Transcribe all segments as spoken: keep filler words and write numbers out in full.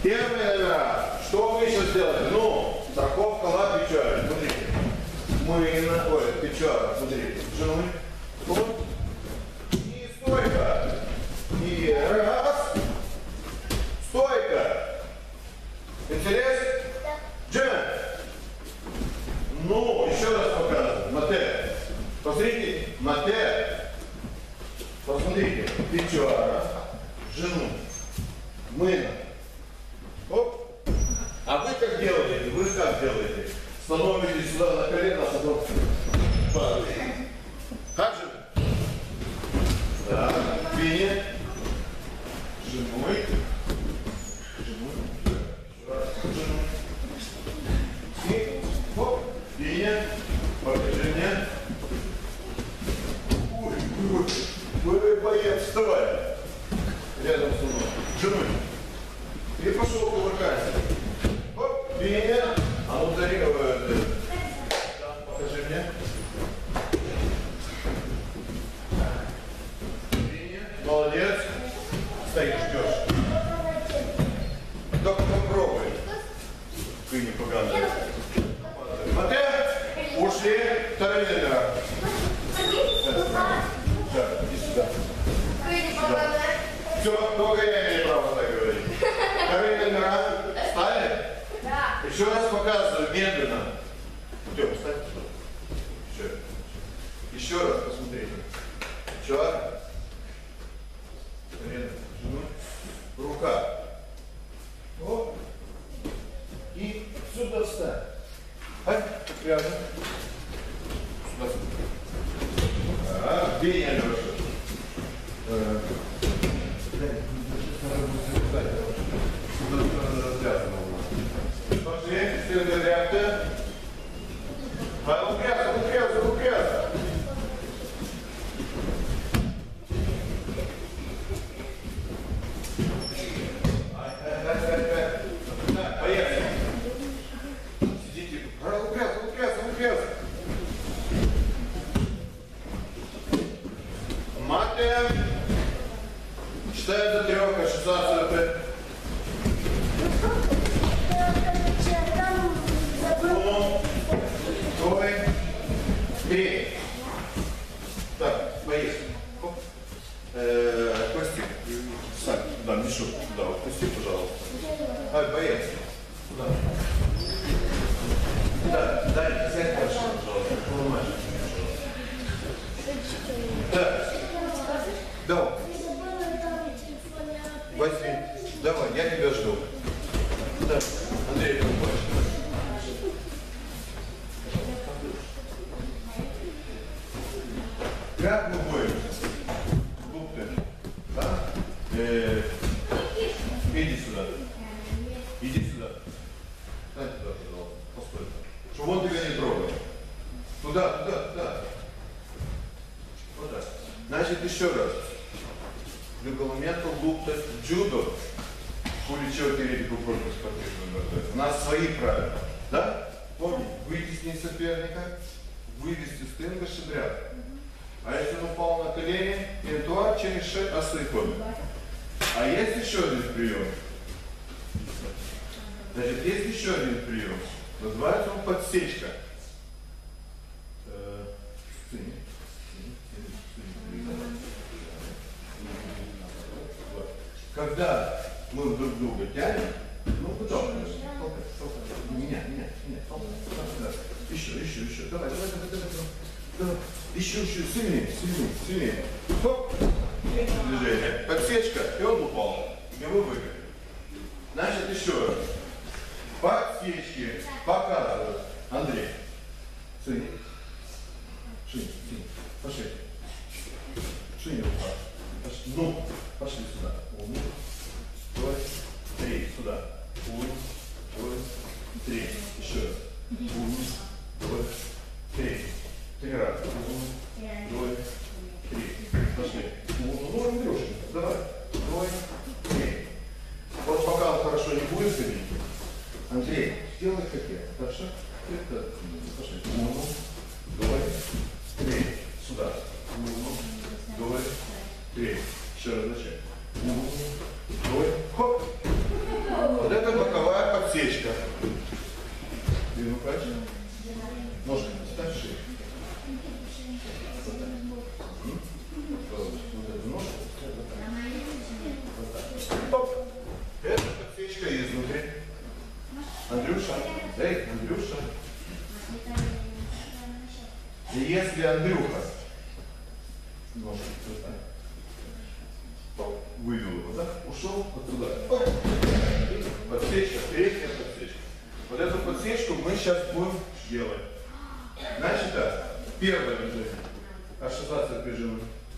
Первый номера. Что вы сейчас делаете? Ну, страховка лап печора. Смотрите. Мы на ой, печора. Смотрите. Жены. Вот. И стойка. И раз. Стойка. Интерес? Джен. Ну, еще раз показываю. Мате. Посмотрите. Мате. Посмотрите. Печора. Жену. Мына. Оп. А вы как делаете? Вы как делаете? Становитесь сюда на колено, а потом падаете. Как же? Да. Пение. Женой. Женой. Женой. И оп. Пение. Покажи мне. Ой, ой. Вы боец, вставай. Рядом со мной. Женой. И пошел кувыркайся. Оп, пение. А ну дари, покажи мне. Пение. Молодец. Стоишь, ждешь. Только попробуй. Ты не поганый. Мате. Ушли. Второй номер. Да, иди сюда. Сюда. Все, только я имею право так говорить. Вторые номера стали? Да. Еще раз показываю, медленно. Идем, встань. Еще. Еще раз посмотрите. Еще. Рука. Оп. И сюда встань. Ай, рядом. Сюда. А, бей, Алеша. Пошли, следует реакция. А, упряться, упряться, упряться. Поехали. Сидите. Упряться, упряться, упряться. Мате. Считаем до трех, ассоциацию. Двое, три. Так, поехали. Отпусти. Сань, да, мешок туда, отпусти, пожалуйста. Ай, поехали. Куда? Да, дай, сядь дальше, пожалуйста. Поломаешь. Так. Давай. Возьми. Давай, я тебя жду. Да, Андрей, ты хочешь? Как мы будем? Лупты. Да? Э, иди сюда. Иди сюда. Встань туда, пожалуйста. Постой. Чтобы он тебя не трогал. Туда, туда, туда. Вот так. Значит, еще раз. Регламент лупта джудо. Плечо передику против спортивного. У нас свои правила. Да? Помни, вытесни соперника, вывести с тынга шедрят. А если он упал на колени, интуар через шею осыпан. А есть еще один прием. Значит, есть еще один прием. Называется он подсечка. Когда мы друг друга тянем, ну потом, меня, меня, меня, еще, еще, еще, давай, давай, давай, давай, давай, еще, еще, сильнее, сильнее, сильнее, хоп, движение, подсечка, и он упал, и вы выиграли. Значит, еще раз, подсечки показывают, Андрей, сильнее, сильнее, сильнее, пошли, сильнее, пошли, ну, пошли сюда. Два, три, сюда. Один, два, три. Еще раз. Один, два, три. Три раза. Один, два, три. Пошли. Ну, Андрюша, давай. Два, Эй, Андрюша. Если Андрюха ножку вывел его, да? Ушел вот туда. Подсечка, передняя подсечка. Вот эту подсечку мы сейчас будем делать. Значит так, первое движение. Ассоциация прижима.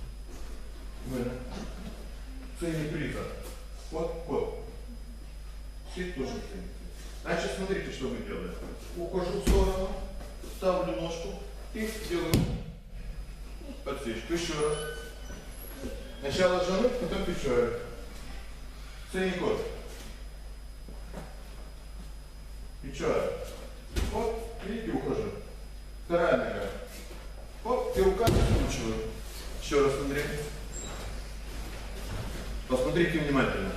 Цели приза. Вот, вот. Все тоже цели. Значит, смотрите, что мы делаем. Ухожу в сторону, ставлю ножку и делаю подсечку. Еще раз. Сначала жену, потом печорик. Цельный кот. Печорик. Вот, видите, ухожу. Вторая нога. Вот, и рука скручиваю. Еще раз смотри. Посмотрите внимательно.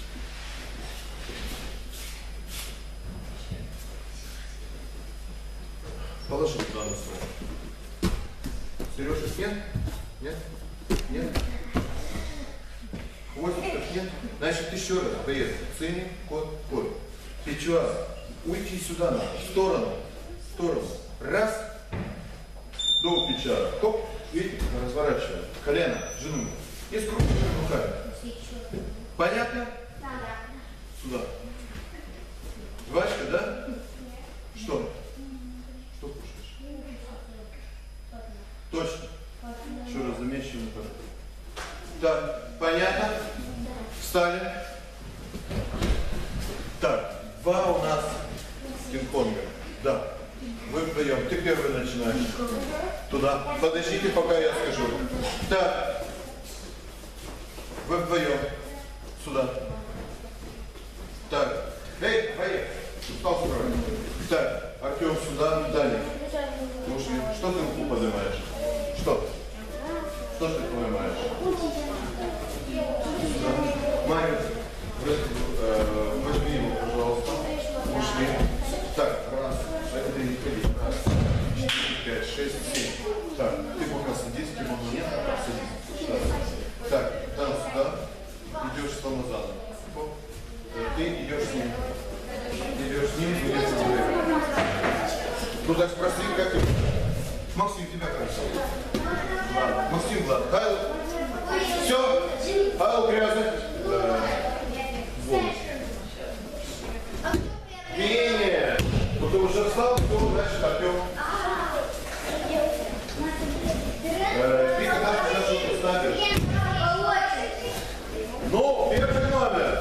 Положил туда на стол. Сережа, нет? Нет? Нет? Хвостиков нет? Значит, еще раз. Поехали. Цельный кот, кот. Плечо. Уйти сюда надо. В сторону. В сторону. Раз. До плеча. Хоп. Видите, разворачиваем. Колено, жену. И скручиваем руками. Понятно? Да. Сюда. Жвачка, да? Что? Что кушаешь? Точно? Еще раз замечиваем. Так, понятно? Встали. Так, два у нас пинг-понга. Да. Вы вдвоем. Ты первый начинаешь. Туда. Подождите, пока я скажу. Так. Вы вдвоем. Сюда. Так. Эй, поехали. Встал строй. Так, Артем сюда, далее. Ушли. Что ты руку поднимаешь? Что? Что ты поднимаешь? Сюда. Марин, э, возьми его, пожалуйста. Ушли. Так, раз. Это не ходи. Раз, четыре, пять, шесть, семь. Так, ты пока садись, ты могу нет, пока садись. Так, так, там сюда. Идешь с назад. Ты идешь с ним. Идешь с ним, идешь с ним. Ну так спроси, как ты? Максим, тебя как зовут? Максим, Влад. Павел? Все? Павел грязный? Да. Волос. Не-не. Вот ты уже встал, то значит Артем. Ты когда ты что-то ставишь? Ну, первый номер.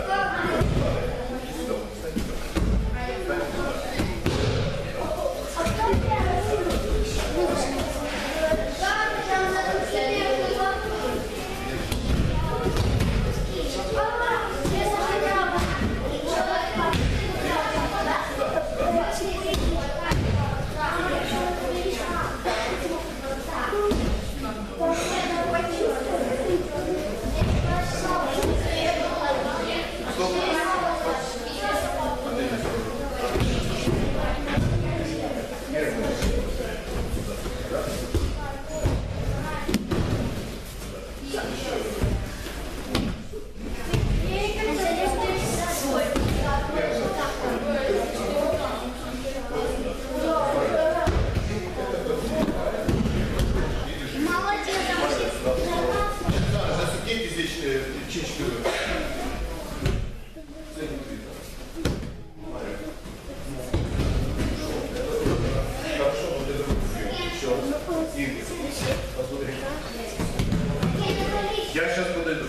Я сейчас подойду.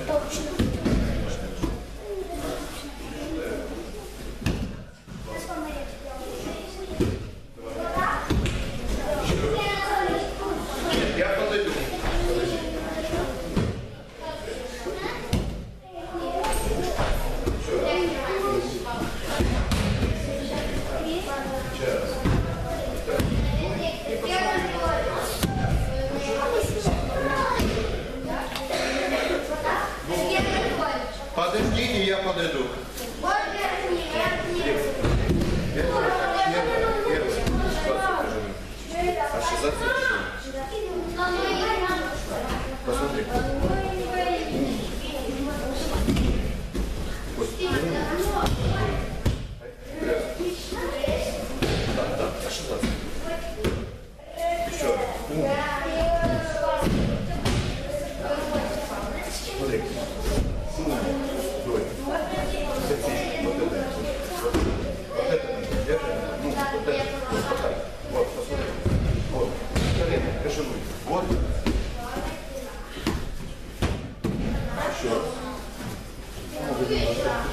Я подойду. Подождите, я подойду. Посмотри.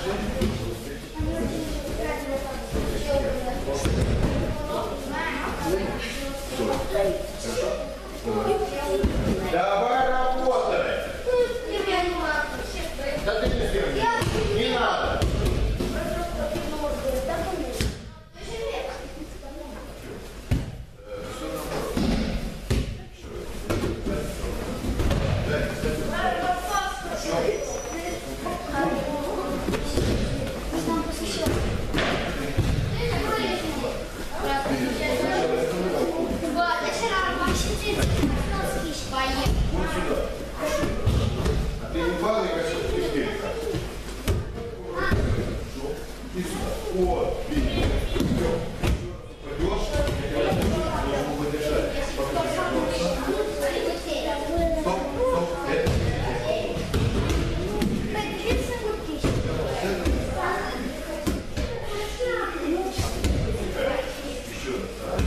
Давай работай. Да ты не сделай. Не надо. А ты не падай, как все-таки здесь. И сюда. Вот, видишь. Пойдешь, я тебя должен буду держать. Стоп, стоп, это еще раз, да?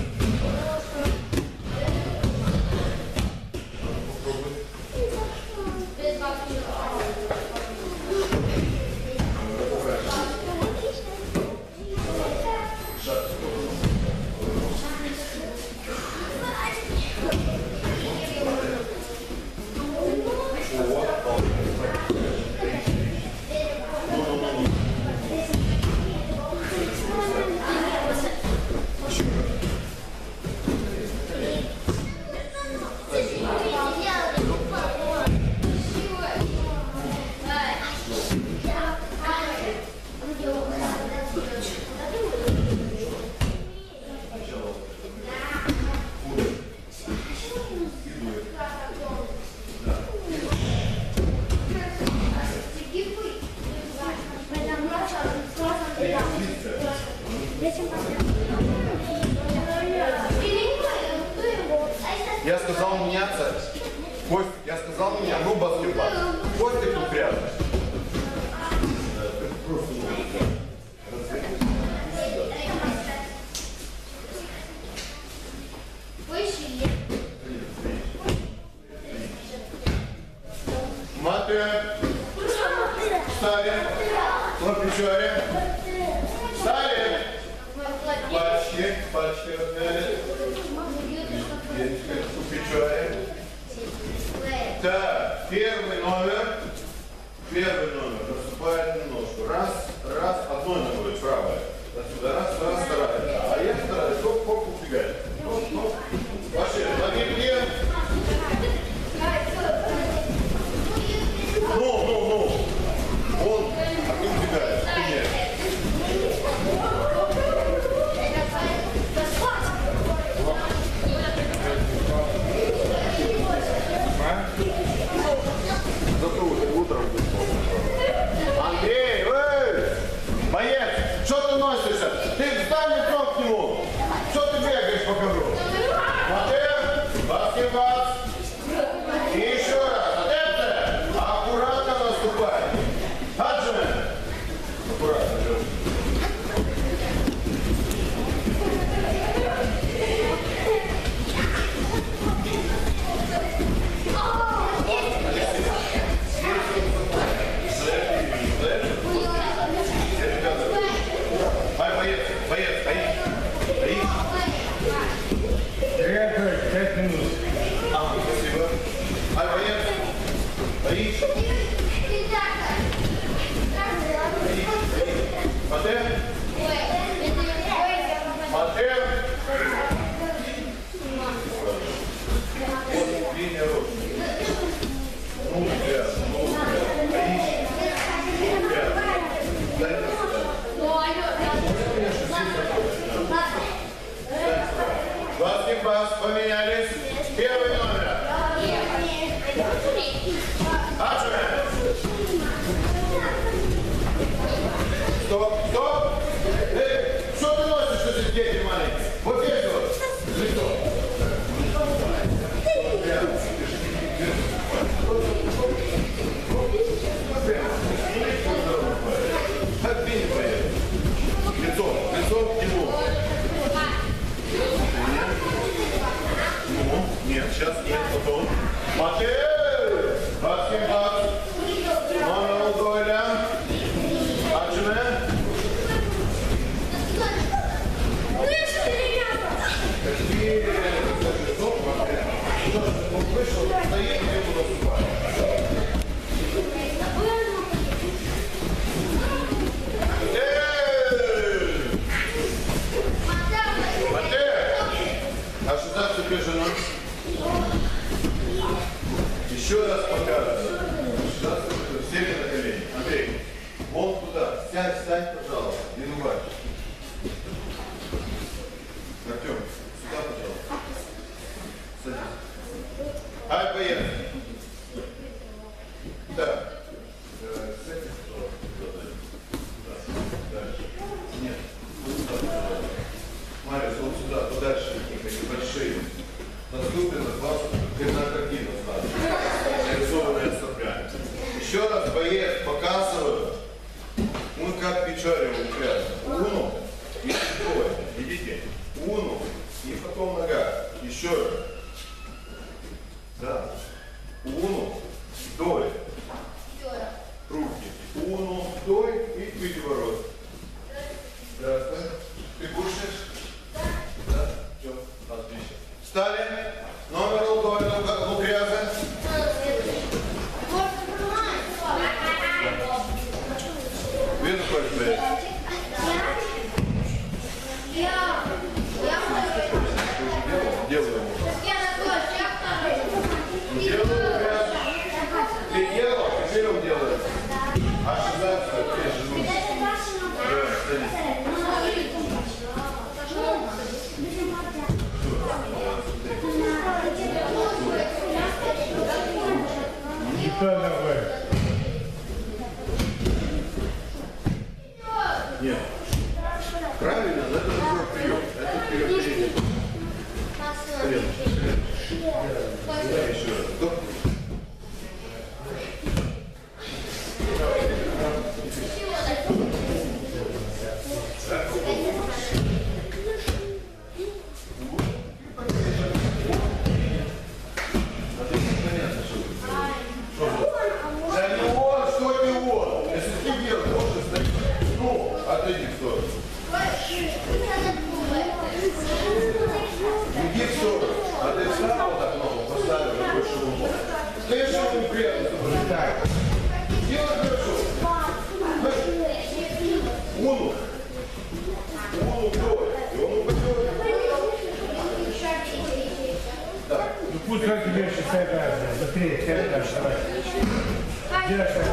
Я сказал меняться. Кость, я сказал меня, ну баскетбол. Костя тут рядом. Маты. Встали. Лопечари. Встали. Пальчики. Пальчики отняли. Лопечари. Так, первый номер. Первый номер. Наступает немножко. Раз, раз, одной ногой правая. Отсюда раз, раз, вторая. А я вторая. Стоп, хоп, убегай. Стоп, стоп. Пошли. Ноги где? Ну, ну, ну. Он, а ты убегаешь. Ты нет. Зато утром Андрей, эй! Боец, что ты носишься? Ты встань лицом к нему! Что ты бегаешь по ковру? Смотри, баскетбол. И еще раз. Это аккуратно наступай. Хаджимен. Аккуратно, Леша. Боец, боец, стоишь. Стоишь. пять минут. А, спасибо. Ай, боец. Стоишь. Матэ. Матэ. Вот, линия рот. Ну, бля, ну, бля. Стоишь. Бля. Дай это сюда. Баскетбол поменялись. Первый номер. Аджумен. Стоп, стоп. Эй, что ты носишь, что здесь дети маленькие? Вот здесь вот. Лицо. Отбей, поехали. Лицо, лицо к нему. Ну, нет, сейчас нет, потом. Матей! Баскетбол. Номер Удоля. сядь, сядь, пожалуйста. Не ругайся. Артем, сюда, пожалуйста. Садись. Ай, поехали. Так. Садись, пожалуйста. Дальше. Нет. Вот сюда, пожалуйста. Марис, вот сюда, подальше. Такие большие. Наступит от вас картина сразу. Нарисованная соргами. Еще раз, боец, показываю. Мы как Печорин упрятали. Уну и двое. Видите? Уну и потом нога. Еще раз. Да. Уну, дой. Руки. Уну, дой и переворот. Здравствуй. Ты кушаешь? Да. Все, отлично. Встали. Номер удой, ну грязно. Видно, хочешь, блядь? Я. Я делаю. Делаю грязно. Ты делал, теперь он делает. Ошибаться, ты же. Нет. Правильно, но это другой прием. Это вперед, вперед. Вперед, вперед. Да, еще раз. Стоп. Отойди в сторону. Иди в сторону. А ты встал вот так ногу, поставил, больше руку. Ты что конкретно? Так. Делай хорошо. Уну. Уну вдоль. И он упадет. Так. Ну пусть как тебе считает разное. Быстрее, сядь дальше, давай. Делай так.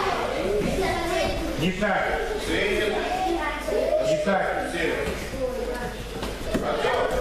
Не так. Средний. Не так. Север. Артем.